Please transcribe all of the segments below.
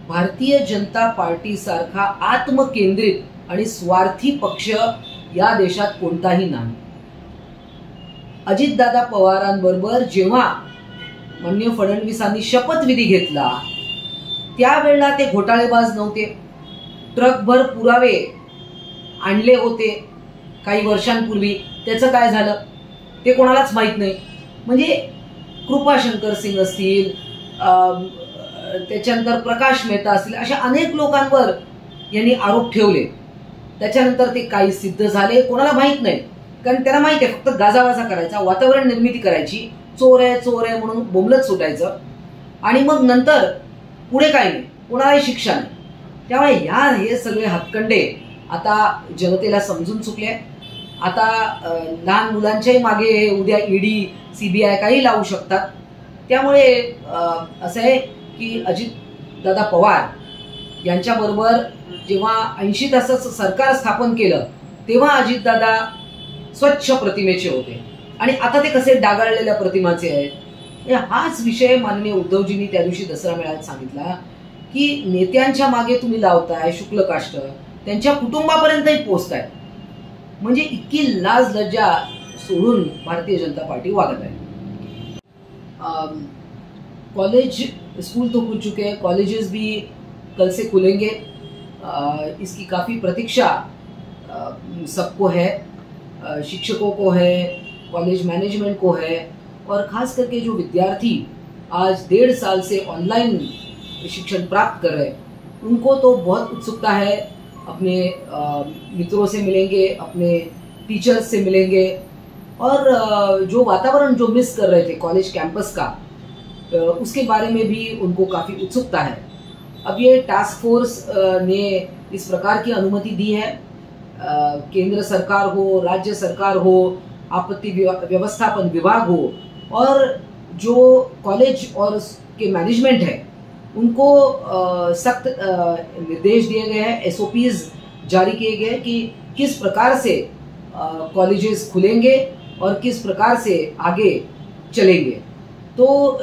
Bharatiya Janata party सारखा आत्मकेंद्रित आणि स्वार्थी पक्ष या देशात कोणताही नाही। अजितदादा पवारांबरोबर जेव्हा माननीय फडणवीसांनी शपथविधी घेतला त्यावेळेला ते घोटाळेबाज नव्हते। ट्रकभर पुरावे आणले होते काही वर्षांपूर्वी, त्याचं काय झालं ते कोणालाच माहित नाही। म्हणजे कृपाशंकर सिंग असतील, त्याच्यानंतर प्रकाश मेहता असतील, अशा अनेक लोकांवर यांनी आरोप ठेवले। त्याच्यानंतर ते काही सिद्ध झाले कोणाला माहित नाही, कारण त्यांना माहित आहे फक्त गाजावाजा करायचा, वातावरण निर्मिती करायची, चोर आहे म्हणून बोंबलत सुटायचं आणि मग नंतर पुढे काही नाही, कोणालाही शिक्षा नाही। त्यामुळे हे सगळे हातकंडे आता जनतेला समजून चुकले। आता लहान मुलांच्याही मागे उद्या ईडी सीबीआय काही लावू शकतात। त्यामुळे असं आहे की अजितदादा पवार यांच्याबरोबर जेव्हा 80 तासाचं सरकार स्थापन केलं तेव्हा अजितदादा स्वच्छ प्रतिमेचे होते आणि आता ते कसे डागाळलेल्या प्रतिमाचे आहेत। हाच विषय माननीय उद्धवजींनी त्या दिवशी दसरा मेळाव्यात सांगितला की नेत्यांच्या मागे तुम्ही लावताय शुक्ल काष्ट, त्यांच्या कुटुंबापर्यंतही पोहोचताय, म्हणजे इतकी लाज लज्जा सोडून भारतीय जनता पार्टी वागत आहे। कॉलेज स्कूल तो खुल चुके हैं, कॉलेजेस भी कल से खुलेंगे। इसकी काफ़ी प्रतीक्षा सबको है, शिक्षकों को है, कॉलेज मैनेजमेंट को है, और ख़ास करके जो विद्यार्थी आज 1.5 साल से ऑनलाइन शिक्षण प्राप्त कर रहे हैं उनको तो बहुत उत्सुकता है। अपने मित्रों से मिलेंगे, अपने टीचर्स से मिलेंगे, और जो वातावरण जो मिस कर रहे थे कॉलेज कैंपस का, उसके बारे में भी उनको काफ़ी उत्सुकता है। अब ये टास्क फोर्स ने इस प्रकार की अनुमति दी है। केंद्र सरकार हो, राज्य सरकार हो, आपत्ति व्यवस्थापन विभाग हो, और जो कॉलेज और के मैनेजमेंट है उनको सख्त निर्देश दिए गए हैं, एसओपीज जारी किए गए हैं कि किस प्रकार से कॉलेजेस खुलेंगे और किस प्रकार से आगे चलेंगे। तो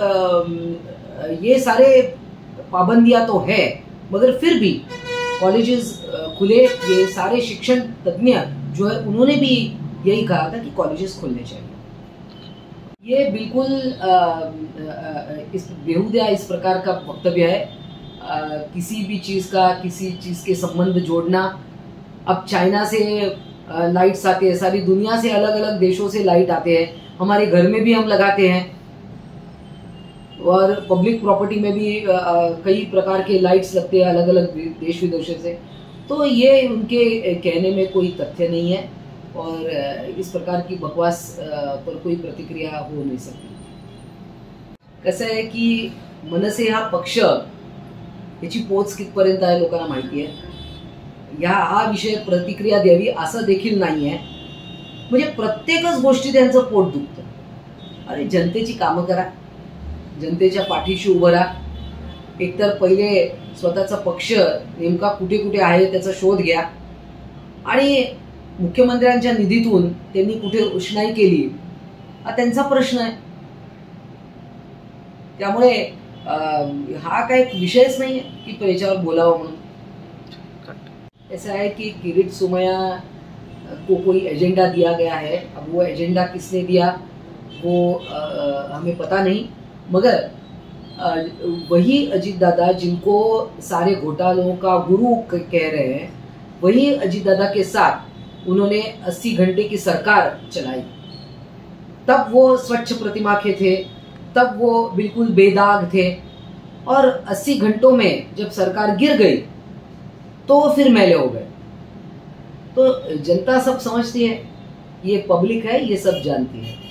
ये सारे पाबंदियां तो है, मगर फिर भी कॉलेजेस खुले। ये सारे शिक्षण तज्ञ जो है उन्होंने भी यही कहा था कि कॉलेजेस खुलने चाहिए। ये बिल्कुल इस बेहुदा इस प्रकार का वक्तव्य है। किसी भी चीज़ का किसी चीज़ के संबंध जोड़ना, अब चाइना से लाइट्स आते हैं, सारी दुनिया से अलग अलग देशों से लाइट आते हैं, हमारे घर में भी हम लगाते हैं, और पब्लिक प्रॉपर्टी में भी कई प्रकार के लाइट्स लगते हैं अलग अलग देश विदेशों से। तो ये उनके कहने में कोई तथ्य नहीं है, और इस प्रकार की बकवास पर कोई प्रतिक्रिया हो नहीं सकती। कसं आहे की मनसे हा पक्ष याची पोच कितपर्यंत आहे लोकांना माहिती आहे। हा विषय प्रतिक्रिया द्यावी असं देखील नाही आहे। म्हणजे प्रत्येकच गोष्टी त्यांचं पोट दुखतं। अरे जनतेची कामं करा, जनतेच्या पाठीशी उभं राहा। एकतर पहिले स्वतःचा पक्ष नेमका कुठे कुठे आहे त्याचा शोध घ्या, आणि मुख्यमंत्र्यांच्या निधीतून त्यांनी कुठे रोषणाई केली हा त्यांचा प्रश्न आहे। त्यामुळे हा काही विषयच नाही आहे की याच्यावर बोलावं म्हणून। ऐसा है कि किरीट सोमैया को कोई एजेंडा दिया गया है। अब वो एजेंडा किसने दिया वो हमें पता नहीं, मगर वही अजीतदादा जिनको सारे घोटालों का गुरु कह रहे हैं, वही अजीतदादा के साथ उन्होंने 80 घंटे की सरकार चलाई। तब वो स्वच्छ प्रतिमा के थे, तब वो बिल्कुल बेदाग थे, और 80 घंटों में जब सरकार गिर गई तो फिर मैले हो गए। तो जनता सब समझती है, ये पब्लिक है, ये सब जानती है।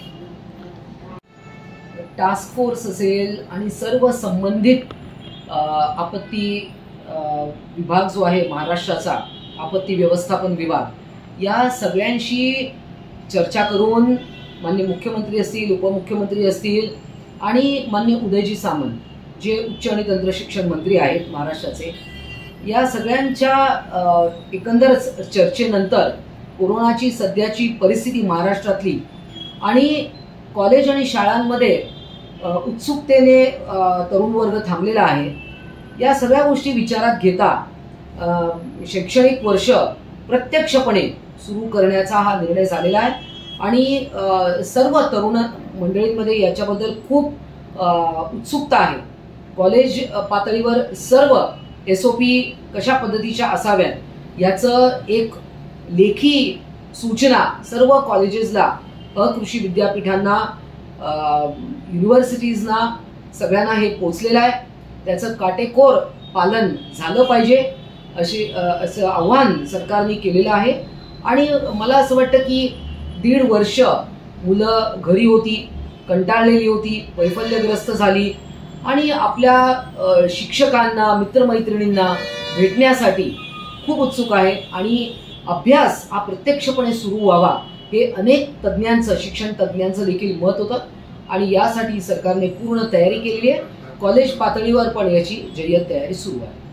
टास्क फोर्स असेल आणि सर्व संबंधित आपत्ती विभाग जो आहे महाराष्ट्राचा, आपत्ती व्यवस्थापन विभाग, या सगळ्यांशी चर्चा करून माननीय मुख्यमंत्री असतील, उपमुख्यमंत्री असतील, आणि माननीय उदयजी सामंत जे उच्च आणि तंत्र शिक्षण मंत्री आहेत महाराष्ट्राचे, या सगळ्यांच्या एकंदर चर्चेनंतर कोरोनाची सध्याची परिस्थिती महाराष्ट्रातली आणि कॉलेज आणि शाळांमध्ये उत्सुकतेने तरुण वर्ग थांबलेला आहे, या सगळ्या गोष्टी विचारात घेता शैक्षणिक वर्ष प्रत्यक्षपणे सुरू करण्याचा हा निर्णय झालेला आहे आणि सर्व तरुण मंडळींमध्ये याच्याबद्दल खूप उत्सुकता आहे. कॉलेज पातळीवर सर्व SOP कशा पद्धतीच्या असाव्यात याचं एक लेखी सूचना सर्व कॉलेजेसला, अकृषी विद्यापीठांना, युनिव्हर्सिटीजना सगळ्यांना हे पोचलेलं आहे. त्याचं काटेकोर पालन झालं पाहिजे असं आव्हान सरकारने केलेलं आहे. आणि मला असं वाटतं की 1.5 वर्ष मुलं घरी होती, कंटाळलेली होती, वैफल्यग्रस्त झाली आणि आपल्या शिक्षकांना, मित्रमैत्रिणींना भेटण्यासाठी खूप उत्सुक आहे आणि अभ्यास हा प्रत्यक्षपणे सुरू व्हावा हे अनेक तज्ज्ञांचं, शिक्षण तज्ज्ञांचं देखील मत होतं आणि यासाठी सरकारने पूर्ण तयारी केलेली आहे. कॉलेज पातळीवर पण याची जय्यत तयारी सुरू आहे.